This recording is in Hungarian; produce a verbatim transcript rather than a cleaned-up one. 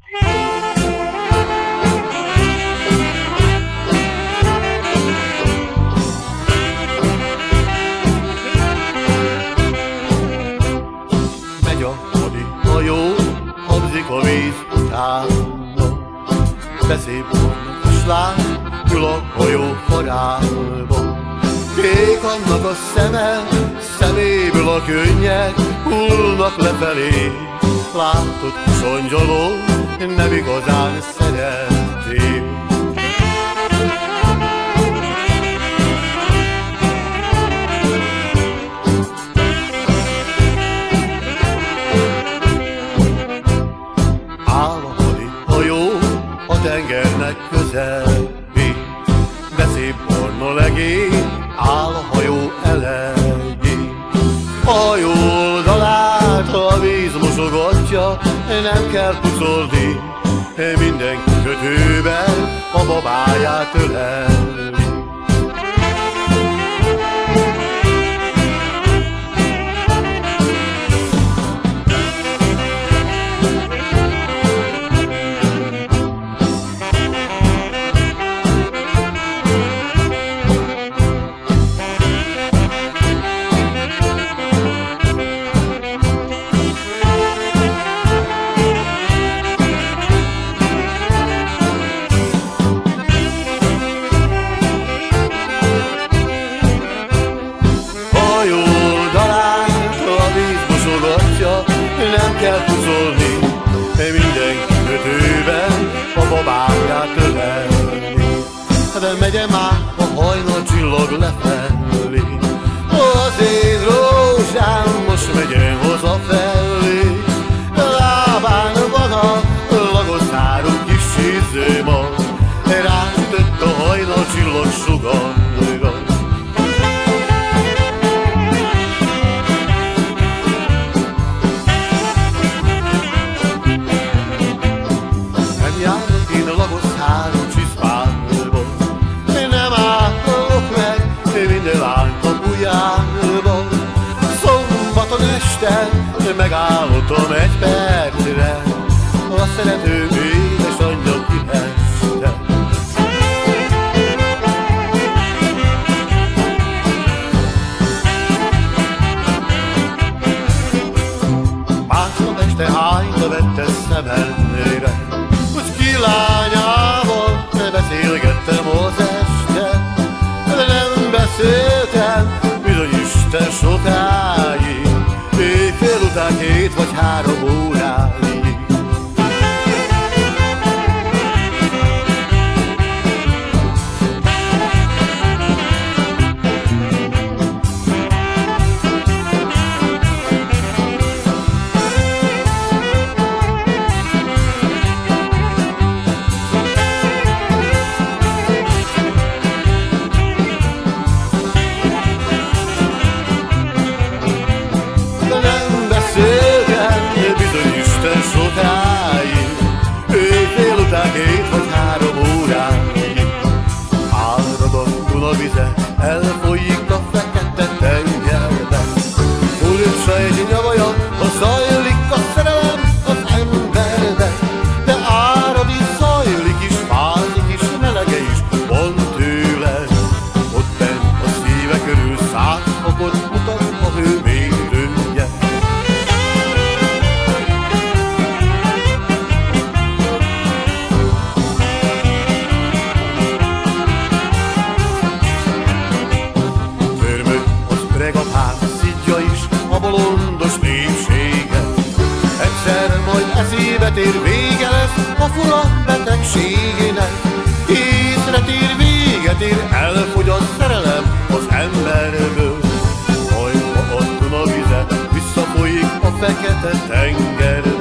Megy a hadi hajó, habzik a víz utána, beszép vannak láng, ül a hajó farába. Kék annak a szeme, szeméből a könnyek hullnak lefelé. Látod, songyoló, nem igazán szereti. Áll a hadi hajó a tengernek közepén, de szép barna legény áll a hajó elején. A hajó oldalát a víz mosogatja, nem kell pucolni, mindenki kötőben a babáját öleli. Nem kell pucolni, mindenki kötőben a babáját ölelni. De megye már a hajnal csillag lefelé, az én rózsám most megye hazafelé. Lábán van a lagoszárú kis csizma, rásütött a hajnal csillag sugarra. Szombaton este megállottam egy percre, a szerető édesanyja kiheste. Másnap este hányta vette szememre, hogy kilányával beszélgettem az este, de nem beszéltem bizony Isten sokáig, éjfél után két vagy három óráig. Két vagy három óráig árad a Duna vize, elfolyik a fekete tengerbe. Furcsa egy nyavaja, ha zajlik a szerelem az emberbe, de árad is, zajlik is, fázik is, melege is van tőle. Ott bent a szíve körül száz fokot mutat a hőmérője. Bolondos népséget, egyszer majd eszébe tér, vége lesz a fura betegségének. Észre tér, véget ér, elfogy a szerelem az emberből. Majd a Duna vize visszafolyik a fekete tengerbe.